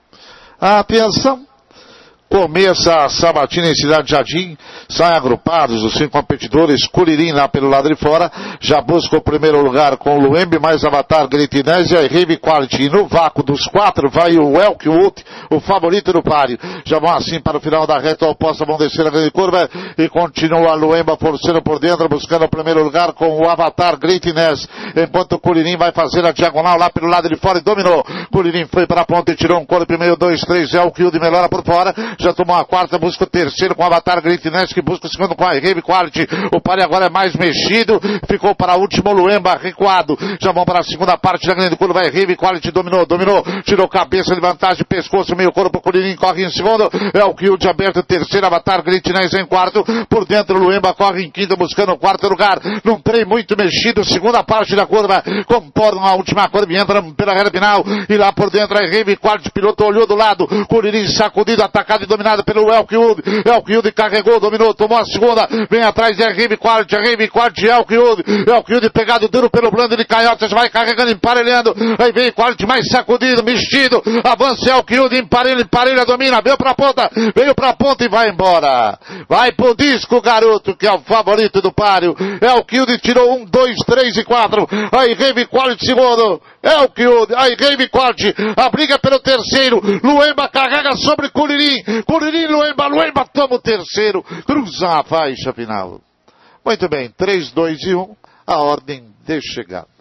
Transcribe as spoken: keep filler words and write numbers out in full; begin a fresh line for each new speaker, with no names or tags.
Atenção. Começa a sabatina em Cidade Jardim, saem agrupados os cinco competidores, Curirim lá pelo lado de fora, já busca o primeiro lugar com o Luembe, mais Avatar, Greitinésia e Rave Quality. E no vácuo dos quatro vai o Elkwood, o favorito do páreo. Já vão assim para o final da reta oposta, vão descer a grande curva e continua a Luemba forçando por dentro, buscando o primeiro lugar com o Avatar, Greitinésia, enquanto o Curirim vai fazer a diagonal lá pelo lado de fora e dominou. Curirim foi para a ponta e tirou um coro primeiro, dois, três, Elkwood melhora por fora. Já tomou a quarta, busca o terceiro com o Avatar Greitinésia, que busca o segundo com a Rave Quality. O páreo agora é mais mexido, ficou para o último Luemba recuado. Já vão para a segunda parte da grande curva, vai Rave Quality, dominou, dominou, tirou cabeça de vantagem, pescoço, meio corpo, Curirim corre em segundo, é o Elkwood aberto, terceiro, Avatar Greitinésia em quarto, por dentro Luemba corre em quinto, buscando o quarto lugar, num trem muito mexido, segunda parte da curva, comportam a última curva e entram pela reta final, e lá por dentro é Rave Quality, piloto olhou do lado, Curirim sacudido, atacado e dominado pelo Elkwood, Elkwood carregou, dominou, tomou a segunda, vem atrás, é Rave Quality, é Rave Quality, Elkwood, Elkwood pegado duro pelo blando de canhotas, vai carregando, emparelhando, aí vem Quality mais sacudido, mexido, avança Elkwood, emparelha, emparelha, domina, veio pra ponta, veio pra ponta e vai embora, vai pro disco, garoto, que é o favorito do páreo, Elkwood tirou um, dois, três e quatro, aí Rave Quality segundo, Elkwood, aí Rave Quality, a briga pelo terceiro, Luemba carrega sobre Curirim, Curirim, Luemba, Luemba toma o terceiro, cruza a faixa final. Muito bem, três, dois e um, a ordem de chegada.